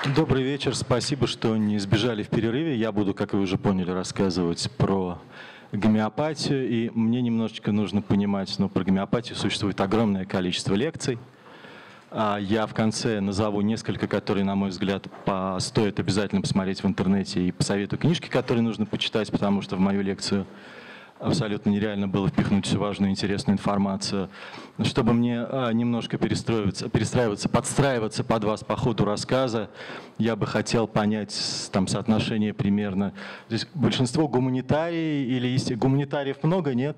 Добрый вечер, спасибо, что не сбежали в перерыве. Я буду, как вы уже поняли, рассказывать про гомеопатию. И мне немножечко нужно понимать, про гомеопатию существует огромное количество лекций. Я в конце назову несколько, которые, на мой взгляд, стоит обязательно посмотреть в интернете, и посоветую книжки, которые нужно почитать, потому что в мою лекцию абсолютно нереально было впихнуть всю важную интересную информацию. Чтобы мне немножко перестраиваться, подстраиваться под вас по ходу рассказа, я бы хотел понять там соотношение примерно. Здесь большинство гуманитарии или гуманитариев много, нет?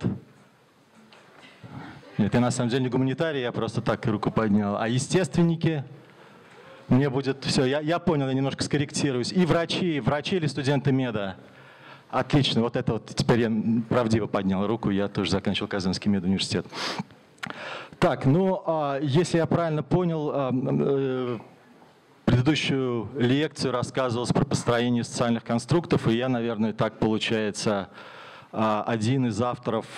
Нет, я на самом деле не гуманитарий, я просто так руку поднял. А естественники? Мне будет все, я понял, я немножко скорректируюсь. И врачи или студенты меда? Отлично, вот это вот теперь я правдиво поднял руку, я тоже заканчивал Казанский медуниверситет. Так, если я правильно понял, предыдущую лекцию рассказывалось про построение социальных конструктов, и я, наверное, так получается, один из авторов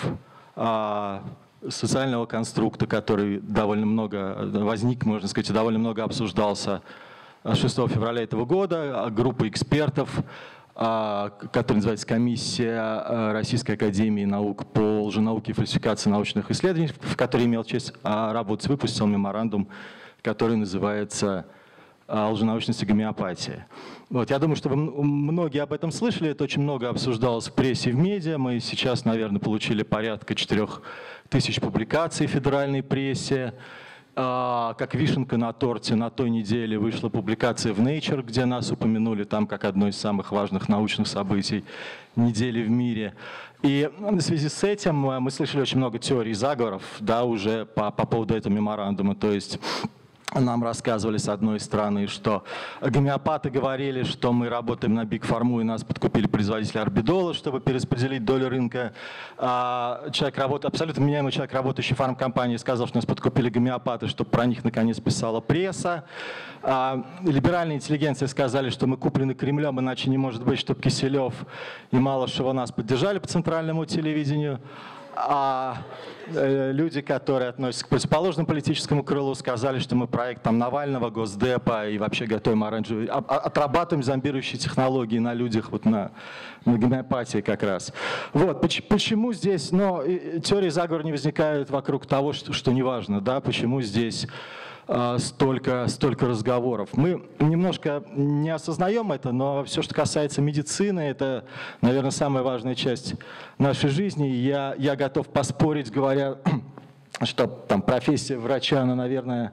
социального конструкта, который довольно много возник, можно сказать, и довольно много обсуждался 6 февраля этого года, группа экспертов, которая называется «Комиссия Российской Академии Наук по лженауке и фальсификации научных исследований», в которой имел честь работать, выпустил меморандум, который называется «Лженаучность и гомеопатия». Вот, я думаю, что многие об этом слышали, это очень много обсуждалось в прессе и в медиа. Мы сейчас, наверное, получили порядка 4000 публикаций в федеральной прессе. Как вишенка на торте, на той неделе вышла публикация в Nature, где нас упомянули там как одно из самых важных научных событий недели в мире. И в связи с этим мы слышали очень много теорий заговоров, да, уже по поводу этого меморандума. То есть нам рассказывали с одной стороны, что гомеопаты говорили, что мы работаем на Big Pharma, и нас подкупили производители орбидола, чтобы перераспределить долю рынка. Абсолютно меняемый человек, работающий в фармкомпании, сказал, что нас подкупили гомеопаты, чтобы про них наконец писала пресса. Либеральные интеллигенции сказали, что мы куплены Кремлем, иначе не может быть, чтобы Киселев и Малышева нас поддержали по центральному телевидению. А люди, которые относятся к противоположному политическому крылу, сказали, что мы проект Навального, Госдепа и вообще готовим отрабатываем зомбирующие технологии на людях, вот на гомеопатии как раз. Вот, почему здесь, теории заговора не возникают вокруг того, что не важно, да, почему здесь столько разговоров. Мы немножко не осознаем это, но все, что касается медицины, это, наверное, самая важная часть нашей жизни. Я готов поспорить, говоря, что там профессия врача, она, наверное,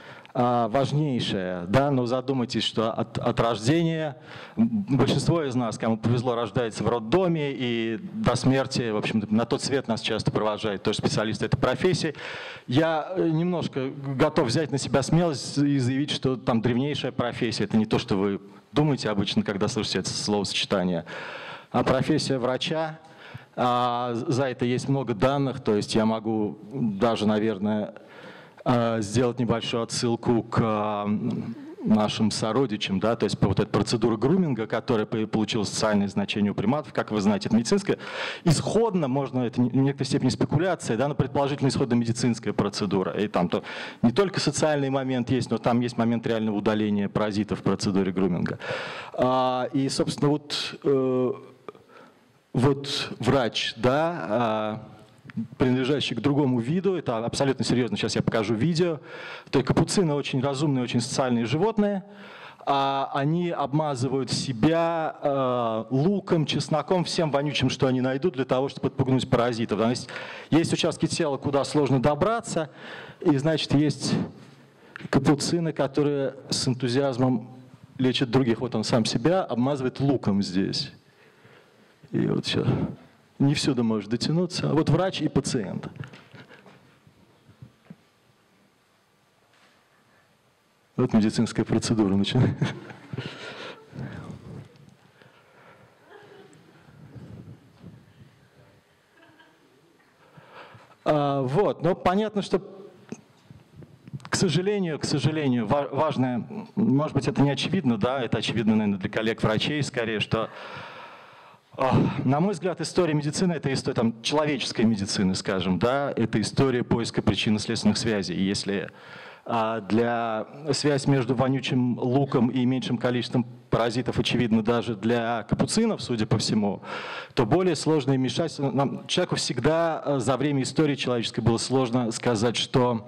важнейшая, да, но задумайтесь, что от рождения большинство из нас, кому повезло, рождается в роддоме, и до смерти, в общем-то, на тот свет нас часто провожают тоже специалисты этой профессии. Я немножко готов взять на себя смелость и заявить, что там древнейшая профессия, это не то, что вы думаете обычно, когда слышите это словосочетание, а профессия врача, за это есть много данных, то есть я могу даже, наверное, сделать небольшую отсылку к нашим сородичам, да, то есть вот эта процедура груминга, которая получила социальное значение у приматов, как вы знаете, это медицинская. Исходно, можно, это в некоторой степени спекуляция, да, но предположительно исходно медицинская процедура. И там то не только социальный момент есть, но там есть момент реального удаления паразитов в процедуре груминга. И, собственно, вот врач, да, принадлежащий к другому виду, это абсолютно серьезно, сейчас я покажу видео. То есть капуцины очень разумные, очень социальные животные. Они обмазывают себя луком, чесноком, всем вонючим, что они найдут, для того, чтобы отпугнуть паразитов. Есть участки тела, куда сложно добраться, и, значит, есть капуцины, которые с энтузиазмом лечат других. Вот он сам себя обмазывает луком здесь. И вот все. Не всюду может дотянуться. Вот врач и пациент. Вот медицинская процедура начинается. Вот, но понятно, что, к сожалению, важное, может быть, это не очевидно, да, это очевидно, наверное, для коллег-врачей скорее, что, на мой взгляд, история медицины — это история человеческой медицины, скажем, да, это история поиска причинно-следственных связей. И если для связь между вонючим луком и меньшим количеством паразитов, очевидно, даже для капуцинов, судя по всему, то более сложное вмешательство. Человеку всегда за время истории человеческой было сложно сказать, что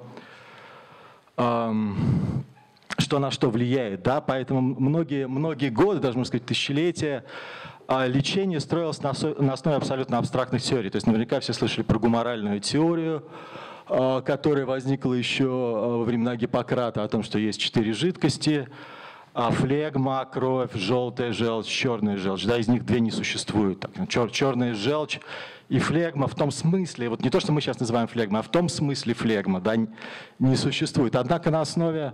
на что влияет. Да? Поэтому многие годы, даже можно сказать тысячелетия, лечение строилось на основе абсолютно абстрактных теорий. То есть наверняка все слышали про гуморальную теорию, которая возникла еще во времена Гиппократа, о том, что есть 4 жидкости: флегма, кровь, желтая желчь, черная желчь. Да, из них 2 не существует. Черная желчь и флегма в том смысле, вот не то, что мы сейчас называем флегма, а в том смысле флегма, да, не существует. Однако на основе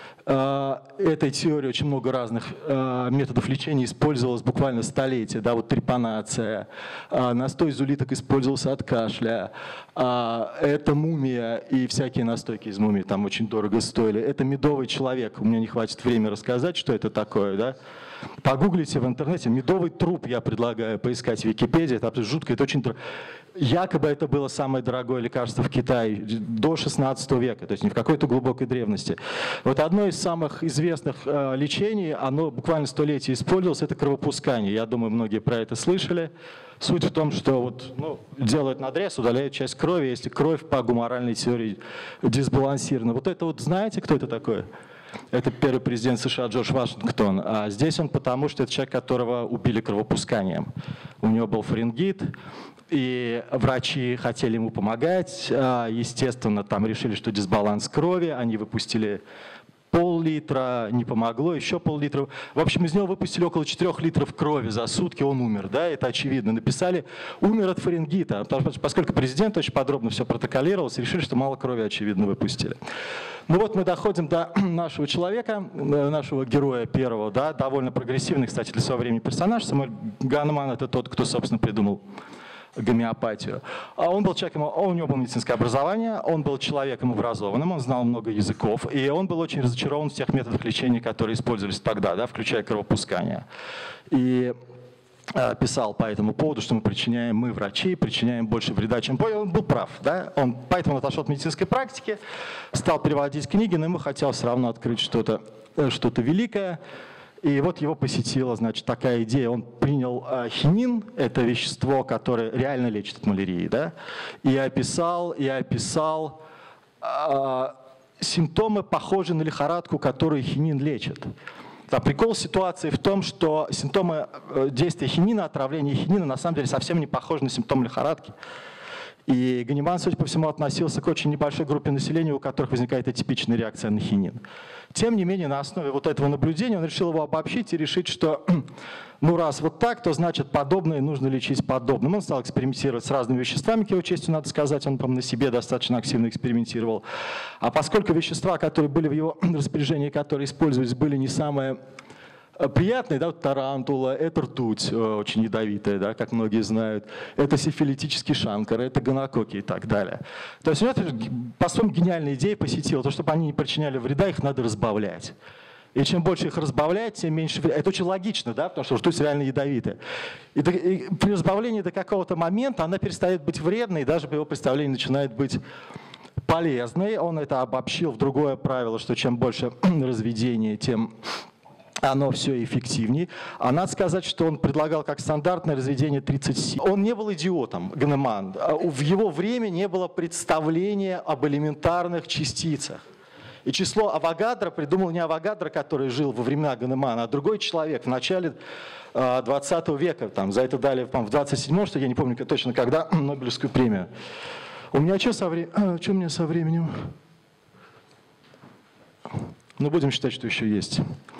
этой теории очень много разных методов лечения использовалось буквально столетия. Да, вот трепанация, настой из улиток использовался от кашля, это мумия и всякие настойки из мумии там очень дорого стоили. Это медовый человек, у меня не хватит времени рассказать, что это такое. Да? Погуглите в интернете, медовый труп я предлагаю поискать в Википедии, это жутко, это очень трудно. Якобы это было самое дорогое лекарство в Китае до 16 века, то есть не в какой-то глубокой древности. Вот одно из самых известных лечений, оно буквально столетия использовалось, это кровопускание. Я думаю, многие про это слышали. Суть в том, что вот, делают надрез, удаляют часть крови, если кровь по гуморальной теории дисбалансирована. Вот это вот знаете, кто это такой? Это первый президент США Джордж Вашингтон. А здесь он потому, что это человек, которого убили кровопусканием. У него был фарингит, и врачи хотели ему помогать. Естественно, там решили, что дисбаланс крови. Они выпустили пол-литра, не помогло, еще пол-литра. В общем, из него выпустили около 4 литров крови за сутки, он умер. Да, это очевидно. Написали, умер от фарингита. Поскольку президент очень подробно все протоколировался, решили, что мало крови, очевидно, выпустили. Ну вот мы доходим до нашего человека, нашего героя первого, да, довольно прогрессивный, кстати, для своего времени персонаж. Самуэль Ганеман — это тот, кто, собственно, придумал гомеопатию. Он был человеком, у него было медицинское образование, он был человеком образованным, он знал много языков, и он был очень разочарован в тех методах лечения, которые использовались тогда, да, включая кровопускание. И писал по этому поводу, что мы, врачи, причиняем больше вреда, чем пользы. Он был прав. Да? Он поэтому отошел от медицинской практики, стал переводить книги, но ему хотелось все равно открыть что-то великое. И вот его посетила, значит, такая идея. Он принял хинин, это вещество, которое реально лечит от малярии, да? и описал симптомы, похожие на лихорадку, которую хинин лечит. Прикол ситуации в том, что симптомы действия хинина, отравления хинина, на самом деле совсем не похожи на симптомы лихорадки. И Ганеман, судя по всему, относился к очень небольшой группе населения, у которых возникает атипичная реакция на хинин. Тем не менее, на основе вот этого наблюдения он решил его обобщить и решить, что раз вот так, то значит подобное нужно лечить подобным. Он стал экспериментировать с разными веществами, к его чести, надо сказать, он, по-моему, на себе достаточно активно экспериментировал. А поскольку вещества, которые были в его распоряжении, которые использовались, были не самые приятные, да, вот тарантула, это ртуть очень ядовитая, да, как многие знают, это сифилитический шанкар, это гонококки и так далее. То есть у него по-своему гениальная идея посетила, то, чтобы они не причиняли вреда, их надо разбавлять. И чем больше их разбавлять, тем меньше вреда. Это очень логично, да, потому что ртуть реально ядовитая. И при разбавлении до какого-то момента она перестает быть вредной, и даже по его представлению начинает быть полезной. Он это обобщил в другое правило, что чем больше разведения, тем оно все эффективнее. А надо сказать, что он предлагал как стандартное разведение 37. Он не был идиотом, Ганеман. В его время не было представления об элементарных частицах. И число Авогадро придумал не Авогадро, который жил во времена Ганемана, а другой человек в начале 20 века. Там, за это дали, в 27-м, что я не помню точно когда, Нобелевскую премию. У меня что у меня со временем? Ну, будем считать, что еще есть.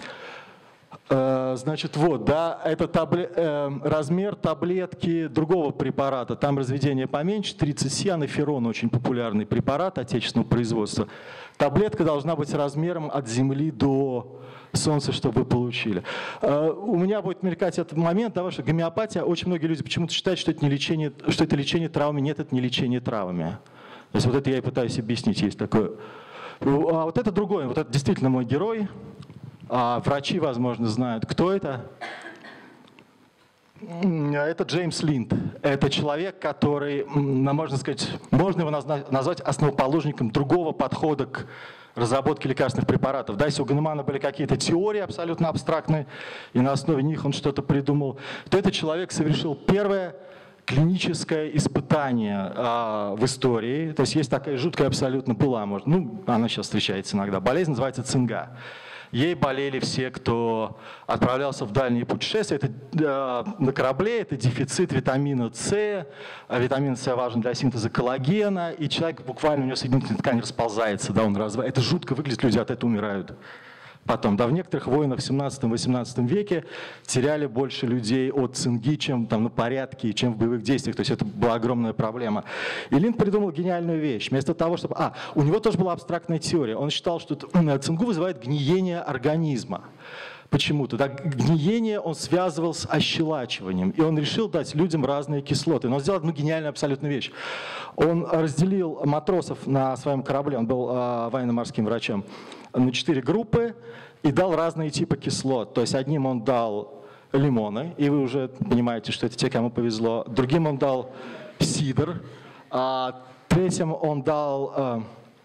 Значит, вот, да, это размер таблетки другого препарата. Там разведение поменьше, 30С, анаферон, очень популярный препарат отечественного производства. Таблетка должна быть размером от Земли до Солнца, чтобы вы получили. У меня будет мелькать этот момент, да, что гомеопатия, очень многие люди почему-то считают, что это не лечение, что это лечение травмами. Нет, это не лечение травмами. То есть вот это я и пытаюсь объяснить, есть такое. А вот это другое, вот это действительно мой герой. Врачи, возможно, знают, кто это. Это Джеймс Линд. Это человек, который, можно сказать, можно его назвать основоположником другого подхода к разработке лекарственных препаратов. Да, если у Ганемана были какие-то теории абсолютно абстрактные, и на основе них он что-то придумал, то этот человек совершил первое клиническое испытание в истории. То есть есть такая жуткая абсолютно была, она сейчас встречается иногда. Болезнь называется цинга. Ей болели все, кто отправлялся в дальние путешествия. Это на корабле, это дефицит витамина С. Витамин С важен для синтеза коллагена, и человек буквально, у него соединительная ткань расползается, да, он это жутко выглядит, люди от этого умирают. Потом, да, в некоторых войнах в 17-18 веке теряли больше людей от цинги, чем там, на порядке, чем в боевых действиях. То есть это была огромная проблема. И Линд придумал гениальную вещь. Вместо того, чтобы... у него тоже была абстрактная теория. Он считал, что цингу вызывает гниение организма. Почему-то. Да, гниение он связывал с ощелачиванием. И он решил дать людям разные кислоты. Но он сделал одну гениальную абсолютную вещь. Он разделил матросов на своем корабле, он был военно-морским врачом, на 4 группы и дал разные типы кислот. То есть одним он дал лимоны, и вы уже понимаете, что это те, кому повезло. Другим он дал сидр, третьим он дал...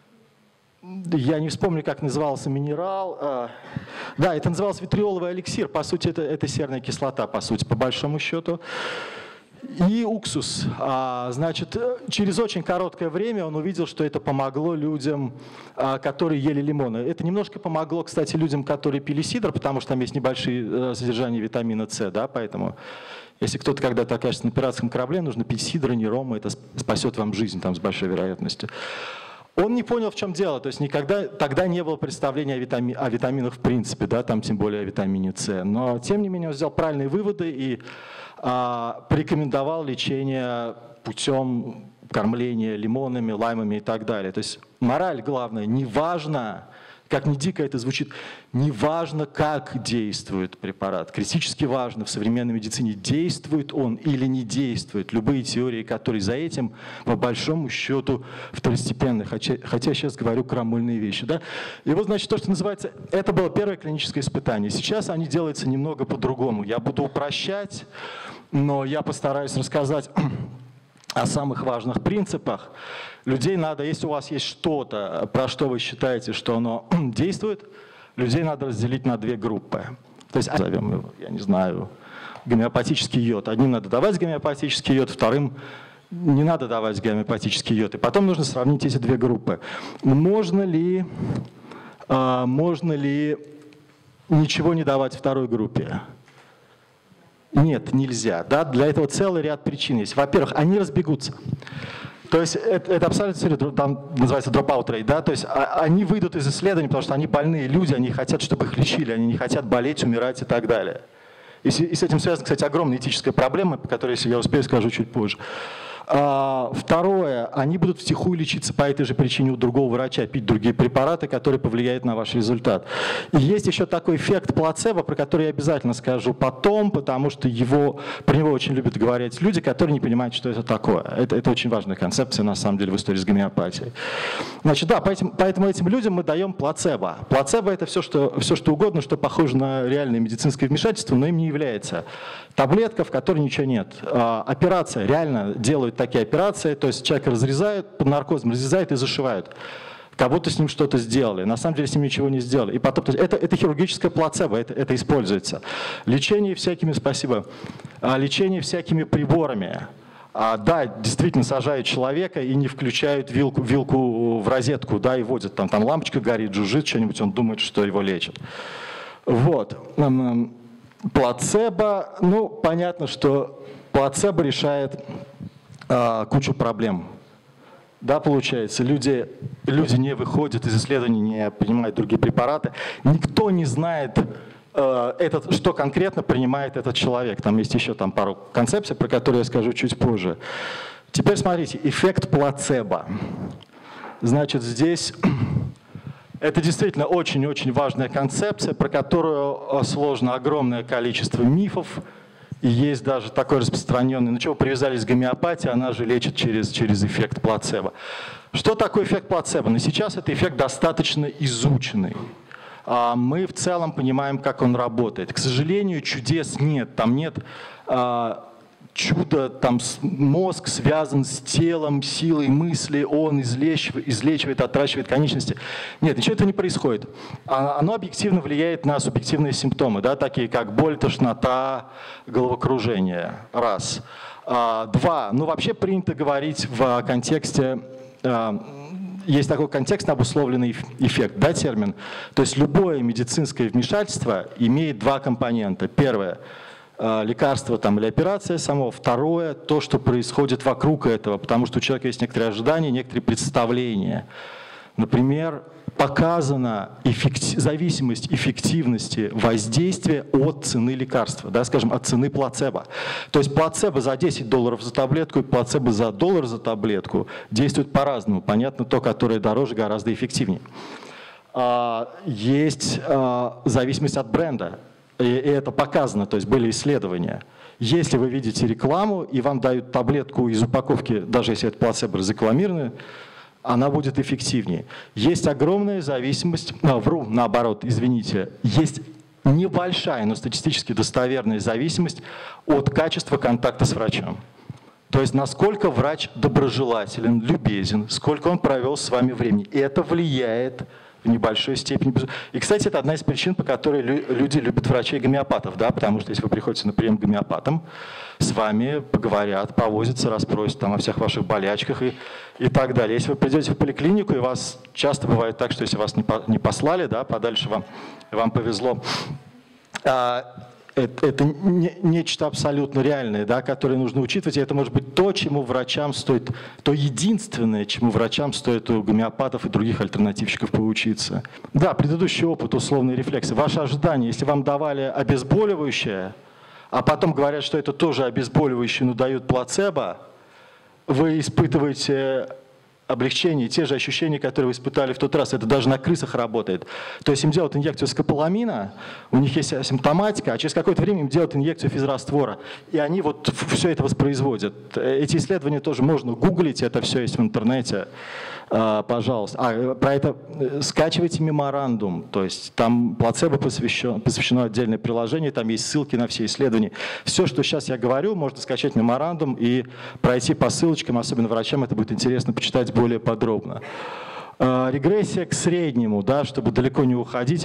Я не вспомню, как назывался минерал. Да, это назывался витриоловый эликсир. По сути, это серная кислота, по сути, по большому счету. И уксус. Значит, через очень короткое время он увидел, что это помогло людям, которые ели лимоны. Это немножко помогло, кстати, людям, которые пили сидр, потому что там есть небольшие содержания витамина С, да, поэтому если кто-то когда-то окажется на пиратском корабле, нужно пить сидр, а не ром, это спасет вам жизнь там с большой вероятностью. Он не понял, в чем дело, то есть никогда тогда не было представления о витаминах в принципе, да, там тем более о витамине С. Но тем не менее он сделал правильные выводы и порекомендовал лечение путем кормления лимонами, лаймами и так далее. То есть мораль главная, неважно, как ни дико это звучит, неважно, как действует препарат. Критически важно в современной медицине, действует он или не действует. Любые теории, которые за этим, по большому счету, второстепенны. Хотя я сейчас говорю крамольные вещи. Да? И вот, значит, то, что называется, это было первое клиническое испытание. Сейчас они делаются немного по-другому. Я буду упрощать, но я постараюсь рассказать о самых важных принципах. Людей надо, если у вас есть что-то, про что вы считаете, что оно действует, людей надо разделить на 2 группы. То есть, назовем его, я не знаю, гомеопатический йод. Одним надо давать гомеопатический йод, вторым не надо давать гомеопатический йод. И потом нужно сравнить эти 2 группы. Можно ли ничего не давать второй группе? Нет, нельзя. Да? Для этого целый ряд причин есть. Во-первых, они разбегутся. То есть это абсолютно серьезно, там называется dropout rate, да, то есть они выйдут из исследований, потому что они больные люди, они хотят, чтобы их лечили, они не хотят болеть, умирать и так далее. И с этим связана, кстати, огромная этическая проблема, по которой, если я успею, скажу чуть позже. Второе, они будут втихую лечиться по этой же причине у другого врача, пить другие препараты, которые повлияют на ваш результат. И есть еще такой эффект плацебо, про который я обязательно скажу потом, потому что про него очень любят говорить люди, которые не понимают, что это такое. Это очень важная концепция, на самом деле, в истории с гомеопатией. Значит, да, поэтому этим людям мы даем плацебо. Плацебо – это все, что угодно, что похоже на реальное медицинское вмешательство, но им не является. Таблетка, в которой ничего нет. Операция, реально делают такие операции, то есть человека разрезают, под наркозом разрезают и зашивают. Как будто с ним что-то сделали. На самом деле с ним ничего не сделали. И потом, то есть это хирургическое плацебо, это используется. Лечение всякими, спасибо, лечение всякими приборами. Да, действительно сажают человека и не включают вилку в розетку, да, и водят. Там лампочка горит, жужжит что-нибудь, он думает, что его лечат. Вот. Плацебо, понятно, что плацебо решает кучу проблем. Да, получается, люди не выходят из исследований, не принимают другие препараты. Никто не знает, что конкретно принимает этот человек. Там есть еще пару концепций, про которые я скажу чуть позже. Теперь смотрите, эффект плацебо. Значит, здесь это действительно очень-очень важная концепция, про которую сложно огромное количество мифов. И есть даже такой распространенный, чего привязались к гомеопатии, она же лечит через эффект плацебо. Что такое эффект плацебо? Сейчас это эффект достаточно изученный. Мы в целом понимаем, как он работает. К сожалению, чудес нет. Там нет чудо, там мозг связан с телом, силой мысли, он излечивает, отращивает конечности. Нет, ничего этого не происходит. Оно объективно влияет на субъективные симптомы, да, такие как боль, тошнота, головокружение. Раз. Два. Ну, вообще принято говорить в контексте, есть такой контекстно обусловленный эффект, да, термин. То есть любое медицинское вмешательство имеет два компонента. Первое – лекарство там, или операция само. Второе – то, что происходит вокруг этого, потому что у человека есть некоторые ожидания, некоторые представления. Например, показана зависимость эффективности воздействия от цены лекарства, да, скажем, от цены плацебо. То есть плацебо за $10 за таблетку и плацебо за $1 за таблетку действует по-разному. Понятно, то, которое дороже, гораздо эффективнее. Есть зависимость от бренда. И это показано, то есть были исследования. Если вы видите рекламу и вам дают таблетку из упаковки, даже если это плацебо разрекламированное, она будет эффективнее. Есть огромная зависимость, наоборот, извините, есть небольшая, но статистически достоверная зависимость от качества контакта с врачом. То есть насколько врач доброжелателен, любезен, сколько он провел с вами времени. И это влияет в небольшой степени. И, кстати, это одна из причин, по которой люди любят врачей-гомеопатов, да, потому что если вы приходите на прием к гомеопатам, с вами поговорят, повозятся, расспросят там о всех ваших болячках и так далее. Если вы придете в поликлинику, и вас часто бывает так, что если вас не послали, да, подальше вам повезло, это нечто абсолютно реальное, да, которое нужно учитывать, и это может быть то, чему врачам стоит, то единственное, чему врачам стоит у гомеопатов и других альтернативщиков поучиться. Да, предыдущий опыт, условные рефлексы. Ваши ожидания, если вам давали обезболивающее, а потом говорят, что это тоже обезболивающее, но дают плацебо, вы испытываете облегчение, те же ощущения, которые вы испытали в тот раз. Это даже на крысах работает. То есть им делают инъекцию скополамина, у них есть симптоматика, а через какое-то время им делают инъекцию физраствора. И они вот все это воспроизводят. Эти исследования тоже можно гуглить, это все есть в интернете. Пожалуйста. Про это скачивайте меморандум. То есть там плацебо посвящено отдельное приложение, там есть ссылки на все исследования. Все, что сейчас я говорю, можно скачать меморандум и пройти по ссылочкам, особенно врачам это будет интересно почитать более подробно. Регрессия к среднему, да, чтобы далеко не уходить.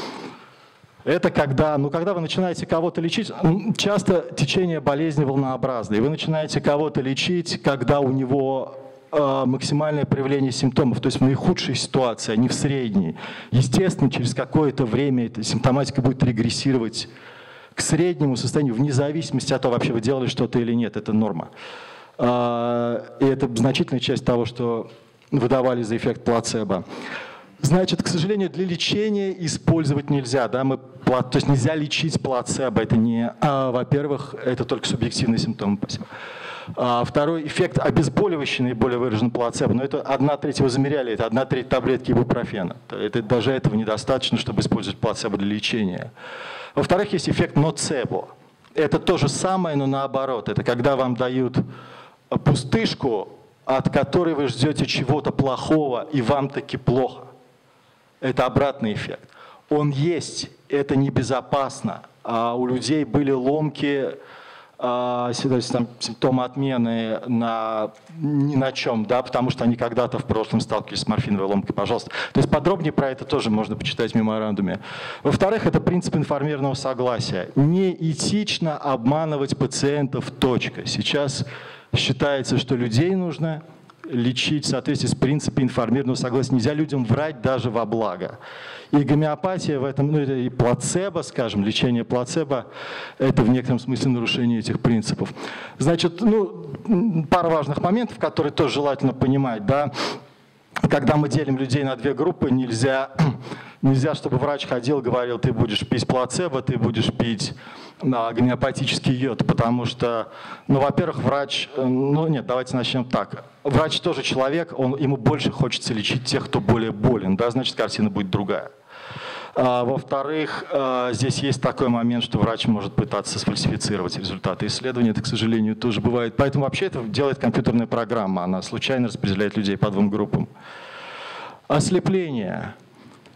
Это когда вы начинаете кого-то лечить, часто течение болезни волнообразное, и вы начинаете кого-то лечить, когда у него максимальное проявление симптомов, то есть в наихудшей ситуации, а не в средней. Естественно, через какое-то время эта симптоматика будет регрессировать к среднему состоянию, вне зависимости от того, вообще вы делали что-то или нет, это норма. И это значительная часть того, что выдавали за эффект плацебо. Значит, к сожалению, для лечения использовать нельзя. Да? То есть нельзя лечить плацебо. Это не, во-первых, это только субъективные симптомы. Спасибо. Второй эффект обезболивающий наиболее выражен плацебо, но это 1/3, вы замеряли, это 1/3 таблетки ибупрофена. Даже этого недостаточно, чтобы использовать плацебо для лечения. Во-вторых, есть эффект ноцебо. Это то же самое, но наоборот. Это когда вам дают пустышку, от которой вы ждете чего-то плохого, и вам таки плохо. Это обратный эффект. Он есть, это небезопасно. У людей были ломки, там, симптомы отмены ни на чем, да, потому что они когда-то в прошлом сталкивались с морфиновой ломкой, пожалуйста. То есть подробнее про это тоже можно почитать в меморандуме. Во-вторых, это принцип информированного согласия. Неэтично обманывать пациентов, точка. Сейчас считается, что людей нужно лечить в соответствии с принципом информированного согласия. Нельзя людям врать даже во благо. И гомеопатия в этом, и плацебо, скажем, лечение плацебо, это в некотором смысле нарушение этих принципов. Значит, пара важных моментов, которые тоже желательно понимать. Да? Когда мы делим людей на две группы, нельзя, чтобы врач ходил, говорил, ты будешь пить плацебо, ты будешь пить гомеопатический йод, потому что, во-первых, врач, давайте начнем так. Врач тоже человек, ему больше хочется лечить тех, кто более болен, да, значит, картина будет другая. Во-вторых, здесь есть такой момент, что врач может пытаться сфальсифицировать результаты исследования, это, к сожалению, тоже бывает. Поэтому вообще это делает компьютерная программа, она случайно распределяет людей по двум группам. Ослепление.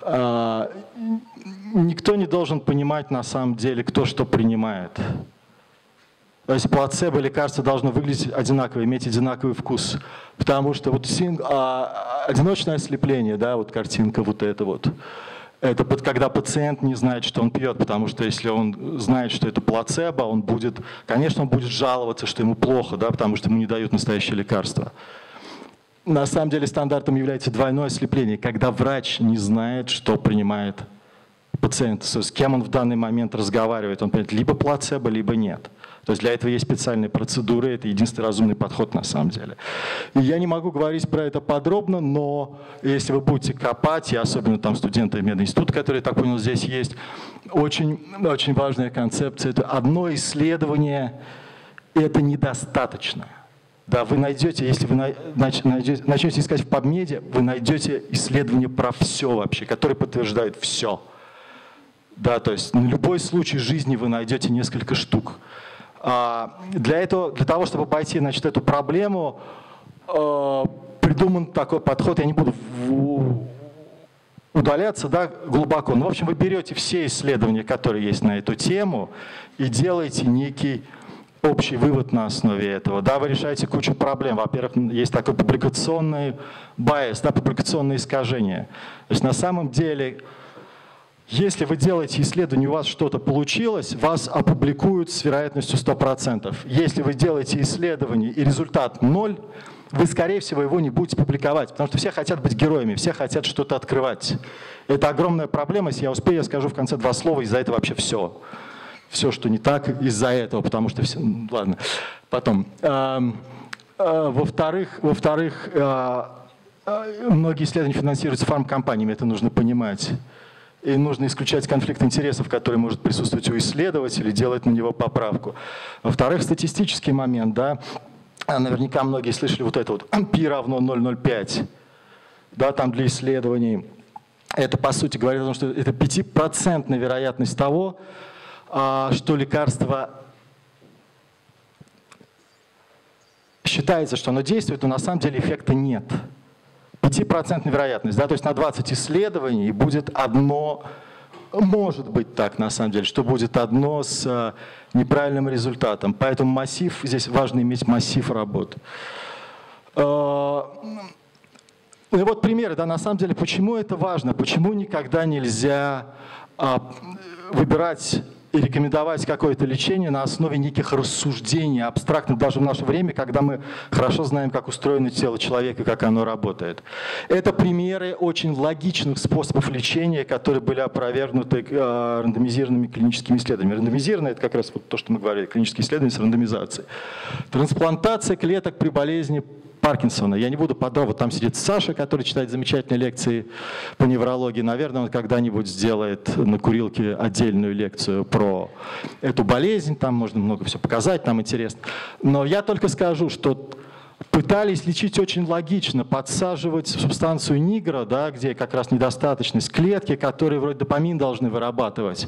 Никто не должен понимать на самом деле, кто что принимает. То есть плацебо лекарство должно выглядеть одинаково, иметь одинаковый вкус. Потому что вот одиночное ослепление, да, вот картинка вот эта вот, это когда пациент не знает, что он пьет, потому что если он знает, что это плацебо, он будет, конечно, он будет жаловаться, что ему плохо, да, потому что ему не дают настоящее лекарство. На самом деле стандартом является двойное ослепление, когда врач не знает, что принимает пациент, с кем он в данный момент разговаривает. Он понимает либо плацебо, либо нет. То есть для этого есть специальные процедуры, это единственный разумный подход на самом деле. И я не могу говорить про это подробно, но если вы будете копать, и особенно там студенты мединститута, которые, я так понял, здесь есть, очень важная концепция. Это одно исследование, это недостаточно. Да, вы найдете, если вы начнете искать в PubMed, вы найдете исследования про все вообще, которые подтверждают все. Да, то есть на любой случай жизни вы найдете несколько штук. Для того, чтобы пойти, значит, эту проблему, придуман такой подход, я не буду удаляться, да, глубоко. Но, в общем, вы берете все исследования, которые есть на эту тему, и делаете некий общий вывод на основе этого. Да, вы решаете кучу проблем. Во-первых, есть такой публикационный байс, да, публикационные искажения. То есть на самом деле, если вы делаете исследование, у вас что-то получилось, вас опубликуют с вероятностью 100%. Если вы делаете исследование и результат 0, вы, скорее всего, его не будете публиковать, потому что все хотят быть героями, все хотят что-то открывать. Это огромная проблема. Если я успею, я скажу в конце 2 слова, из-за этого вообще все. Все, что не так, из-за этого, потому что все... Ладно, потом. Во-вторых, многие исследования финансируются фармкомпаниями, это нужно понимать. И нужно исключать конфликт интересов, который может присутствовать у исследователей, делать на него поправку. Во-вторых, статистический момент. Да? Наверняка многие слышали вот это вот π равно 0,05. Да, там для исследований. Это, по сути, говорит о том, что это 5% вероятность того, что лекарство считается, что оно действует, но на самом деле эффекта нет. 5% вероятность, да, то есть на 20 исследований будет одно, может быть так на самом деле, что будет одно с неправильным результатом. Поэтому массив, здесь важно иметь массив работ. И вот примеры, да, на самом деле, почему это важно, почему никогда нельзя выбирать и рекомендовать какое-то лечение на основе неких рассуждений, абстрактных даже в наше время, когда мы хорошо знаем, как устроено тело человека, как оно работает. Это примеры очень логичных способов лечения, которые были опровергнуты рандомизированными клиническими исследованиями. Рандомизированное — это как раз вот то, что мы говорили, клинические исследования с рандомизацией. Трансплантация клеток при болезни Паркинсона. Я не буду подробно, там сидит Саша, который читает замечательные лекции по неврологии. Наверное, он когда-нибудь сделает на курилке отдельную лекцию про эту болезнь. Там можно много всего показать, там интересно. Но я только скажу, что пытались лечить очень логично, подсаживать субстанцию нигра, да, где как раз недостаточность клетки, которые вроде допамин должны вырабатывать.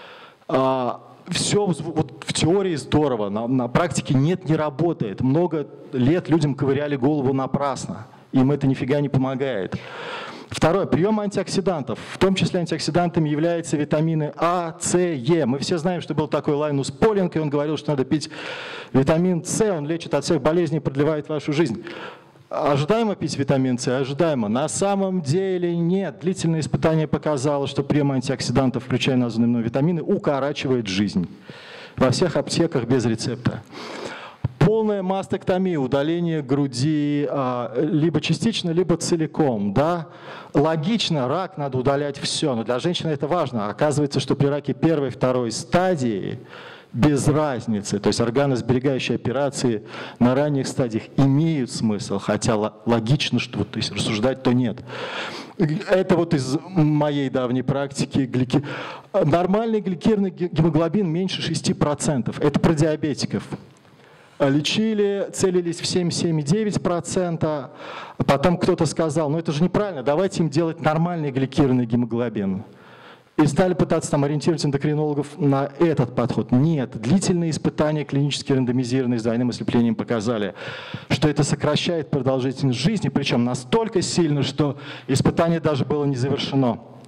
Все вот в теории здорово, на практике нет, не работает. Много лет людям ковыряли голову напрасно. Им это нифига не помогает. Второе, прием антиоксидантов. В том числе антиоксидантами являются витамины А, С, Е. Мы все знаем, что был такой Лайнус Полинг, и он говорил, что надо пить витамин С, он лечит от всех болезней, продлевает вашу жизнь. Ожидаемо пить витамин С? Ожидаемо. На самом деле нет. Длительное испытание показало, что прием антиоксидантов, включая названные мной витамины, укорачивает жизнь. Во всех аптеках без рецепта. Полная мастектомия, удаление груди либо частично, либо целиком. Да? Логично, рак надо удалять все, но для женщины это важно. Оказывается, что при раке первой и второй стадии без разницы, то есть органосберегающие операции на ранних стадиях имеют смысл, хотя логично, что вот, если рассуждать, то нет. Это вот из моей давней практики. Нормальный гликированный гемоглобин меньше 6%. Это про диабетиков. Лечили, целились в 7,9%, потом кто-то сказал, ну это же неправильно, давайте им делать нормальный гликированный гемоглобин. И стали пытаться там ориентировать эндокринологов на этот подход. Нет, длительные испытания, клинически рандомизированные с двойным ослеплением показали, что это сокращает продолжительность жизни, причем настолько сильно, что испытание даже было не завершено.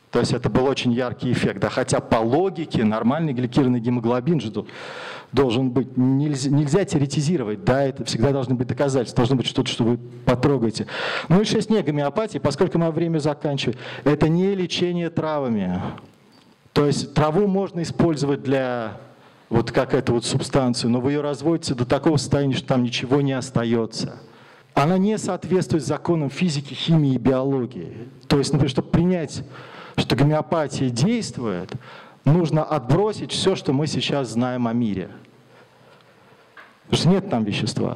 То есть это был очень яркий эффект. Да? Хотя по логике нормальный гликированный гемоглобин же должен быть. Нельзя теоретизировать, да, это всегда должны быть доказательства, должно быть что-то, что вы потрогаете. Ну и 6 не гомеопатии, поскольку мое время заканчивает, это не лечение травами. То есть траву можно использовать для вот как эту вот субстанцию, но вы ее разводите до такого состояния, что там ничего не остается. Она не соответствует законам физики, химии и биологии. То есть, например, чтобы принять, что гомеопатия действует, нужно отбросить все, что мы сейчас знаем о мире. Потому что нет там вещества.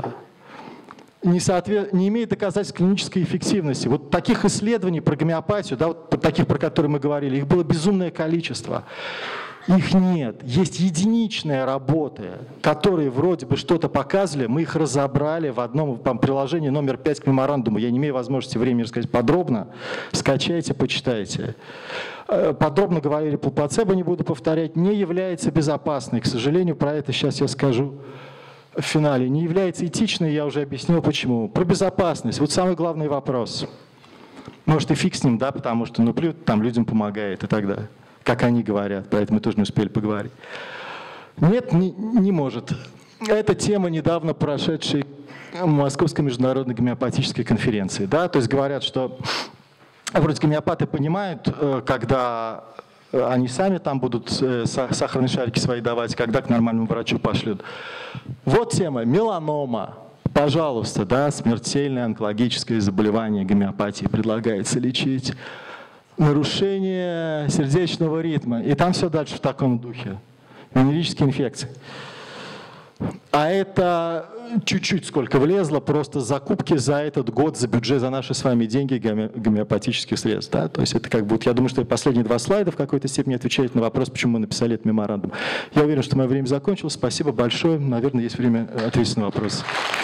Не имеет доказательств клинической эффективности. Вот таких исследований про гомеопатию, да, вот таких, про которые мы говорили, их было безумное количество. Их нет. Есть единичные работы, которые вроде бы что-то показывали, мы их разобрали в одном приложении номер 5 к меморандуму. Я не имею возможности времени рассказать подробно. Скачайте, почитайте. Подробно говорили по плацебо, не буду повторять, не является безопасной. К сожалению, про это сейчас я скажу в финале. Не является этичной, я уже объяснил почему. Про безопасность. Вот самый главный вопрос. Может и фиг с ним, да, потому что там людям помогает и так далее. Как они говорят, про это мы тоже не успели поговорить. Нет, не может. Это тема недавно прошедшей Московской международной гомеопатической конференции. Да? То есть говорят, что вроде гомеопаты понимают, когда они сами там будут сахарные шарики свои давать, когда к нормальному врачу пошлют. Вот тема меланома. Пожалуйста, да, смертельное онкологическое заболевание гомеопатии предлагается лечить. Нарушение сердечного ритма. И там все дальше в таком духе. Венерические инфекции. А это чуть-чуть сколько влезло, просто закупки за этот год, за бюджет, за наши с вами деньги гомеопатических средств. Да? То есть это как бы, я думаю, что последние 2 слайда в какой-то степени отвечают на вопрос, почему мы написали этот меморандум. Я уверен, что мое время закончилось. Спасибо большое. Наверное, есть время ответить на вопросы.